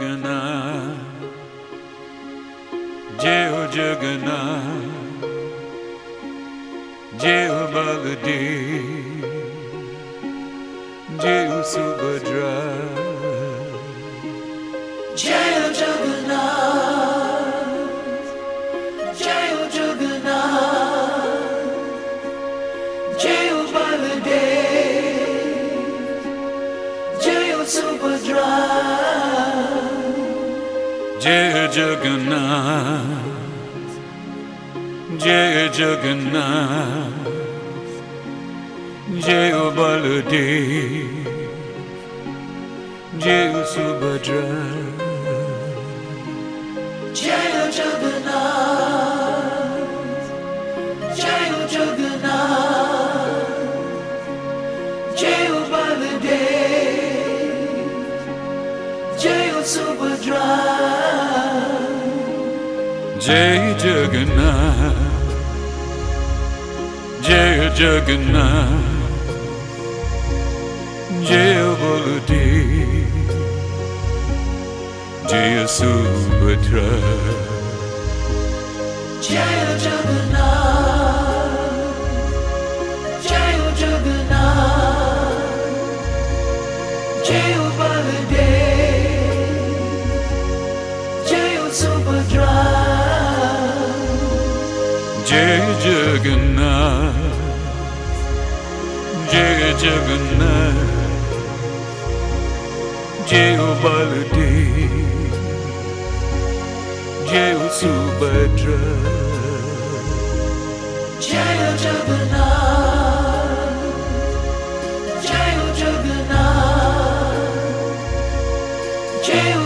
Jagannath, Jai Ho Jagannath, Jai Ho Baladev, Jai Ho Subhadra, Jai Ho Jagannath, Jai Ho Jagannath, Jai Ho Baladev, Jai Ho Subhadra. Jai Jagannath, Jai Jagannath, Jai Ho Baladev, Jai Ho Subhadra. Jai Ho Jagannath, Jai Ho Jagannath, Jai Ho Baladev, Jai Ho Subhadra. Jai Jagannath, Jai Jagannath, Jai Ho Baladev, Jai Ho Subhadra. Jai Ho Jagannath, Jai Ho Jagannath, Jai Ho Baladev, Jai Ho Subhadra. Jai Jagannath, Jai Jagannath, Jai Ho Baladev, Jai Ho Subhadra. Jai Ho Jagannath, Jai Ho Jagannath, Jai Ho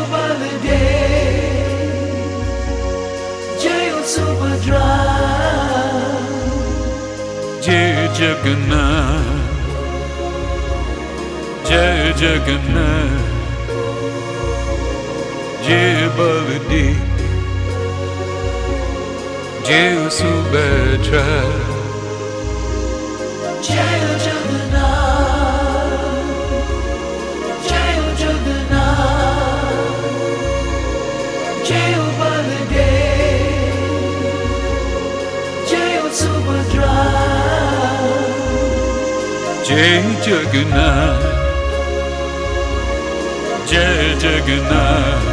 Baladev, Jai Ho Subhadra. Jai Jagannath, Jai Jagannath, Jai Ho Baladev, Jai Ho Subhadra. Jai Ho Jagannath, Jai Ho Jagannath, Jai Ho Baladev, Jai Ho Subhadra. Jai Jagannath, Jai Jagannath,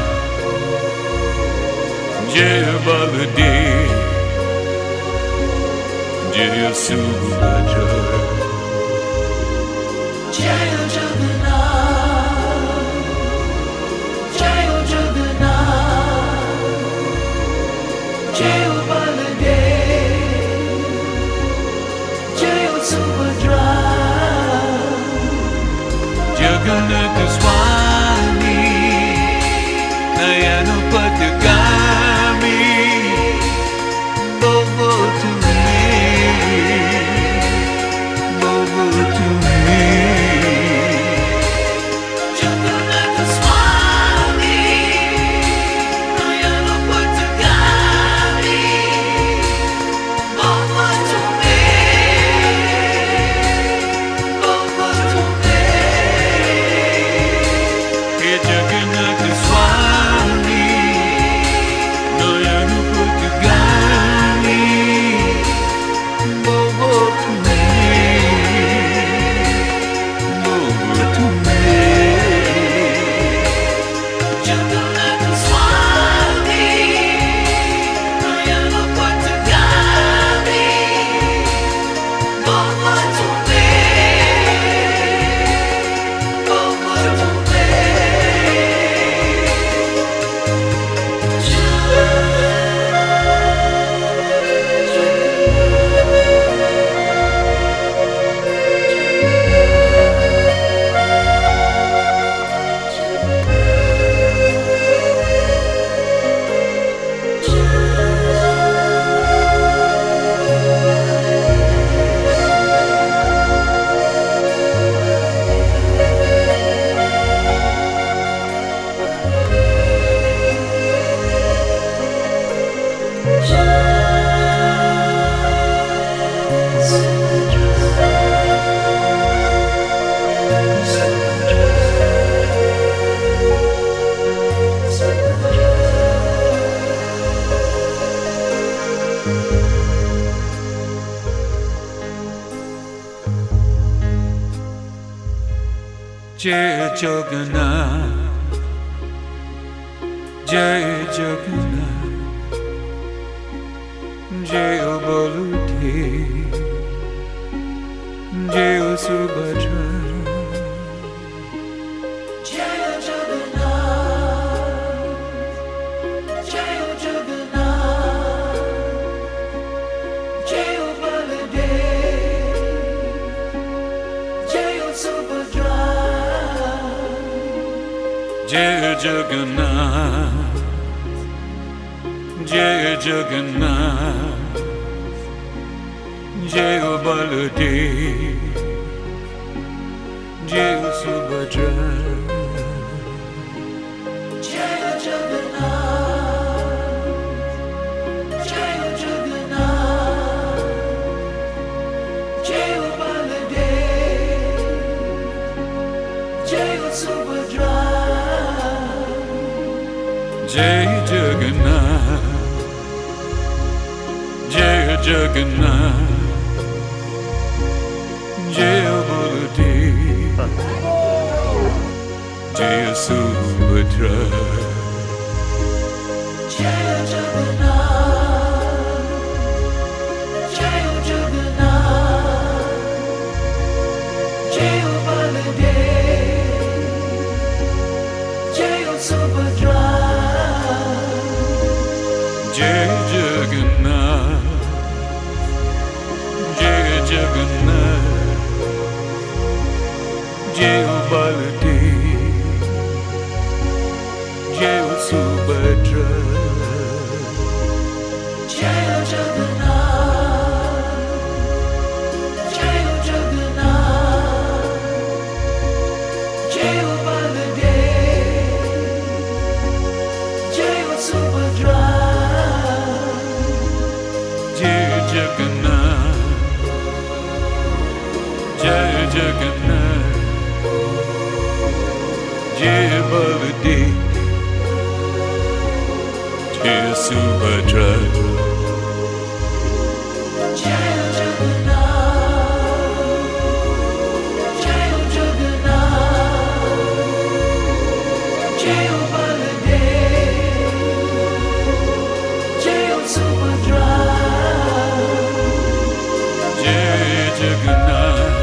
Jai Ho Baladev, Jai Ho Subhadra. Jai Ho Jagannath, Jai Ho Jagannath, Jai Ho Baladev, Jai Ho Subhadra. Jagannath Swami, Nayana Patagami, Bobo to me, Bobo to me. Jagannath Swami, Nayana Patagami, Bobo to me, Bobo to me. Hey Jagannath Swami, Nayana Patagami, Bobo to me, Bobo to me. Jagannath Swami, Nayana Patagami, Bobo to me, Bobo to me. Jai Jagannath, Jai Jagannath, Jai Baladev, Jai Subhadra. Jaya Jagannath, Jaya Jagannath, Jaya Baladev, Jaya Subhadra. Jai Jagannath, Jai Jagannath, Jai Baladev, Jai Subhadra. Jaya Jagannath, Jaya Jagannath, Jaya Baladev, Jaya Subhadra. Jai Jagannath, Jai Jagannath, Jai Baladev, Jai Subhadra. Jaya Jagannath, Jaya Jagannath, Jaya Baladev, Jaya Subhadra. Jai Jagannath, Jai Jagannath, Jai Baladev, Jai Subhadra. Jaya Jagannath, Jaya Jagannath, Jaya Baladev, Jaya Subhadra. Jai Jagannath, Jai Jagannath, Jai Baladev, Jai Subhadra. Jaya Jagannath, Jaya Jagannath, Jaya Baladev, Jaya Subhadra. Jai Jagannath,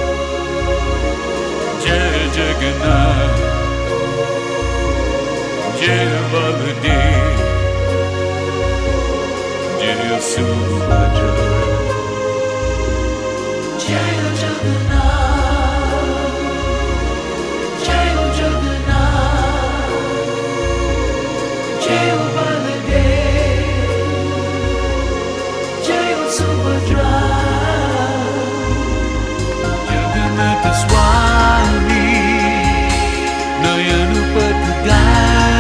Jai Jagannath, Jai Baladev, Jai Subhadra. Jaya Jagannath, Jaya Jagannath, Jaya Baladev, Jaya Subhadra. Jagannath Swami, Nayana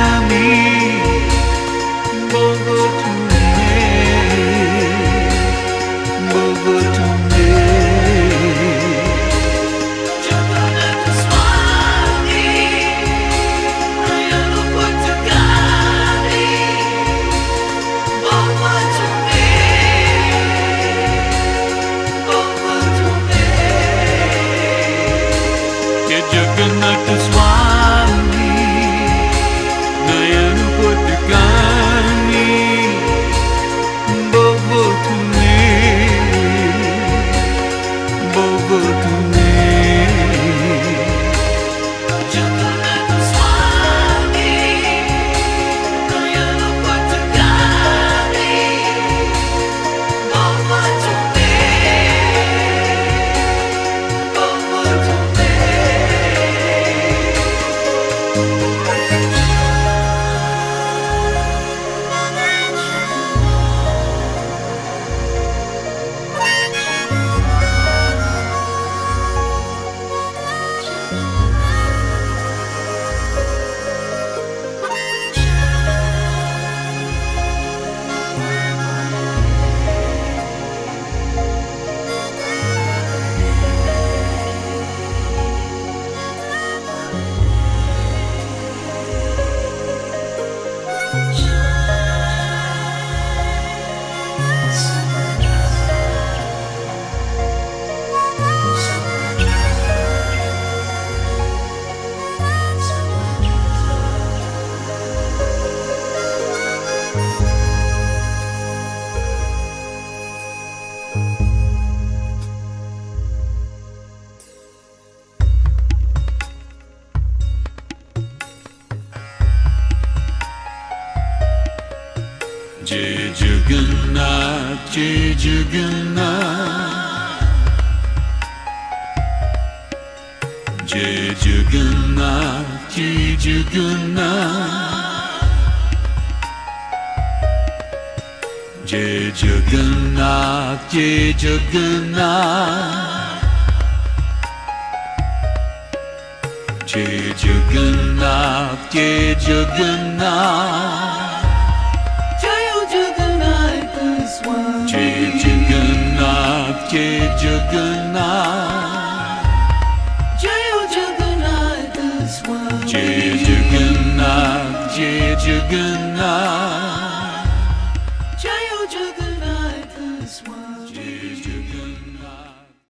Patagami, Bongo Tume, Jai Jagannath, Jai Jagannath, Jai Jagannath, Jai Jagannath, Jai Jagannath, Jai Jagannath, Jai Jagannath, Jai Jagannath. Jai Jagannath, Jai Jagannath, Jai Jagannath, Jai Jagannath, Jai Jagannath.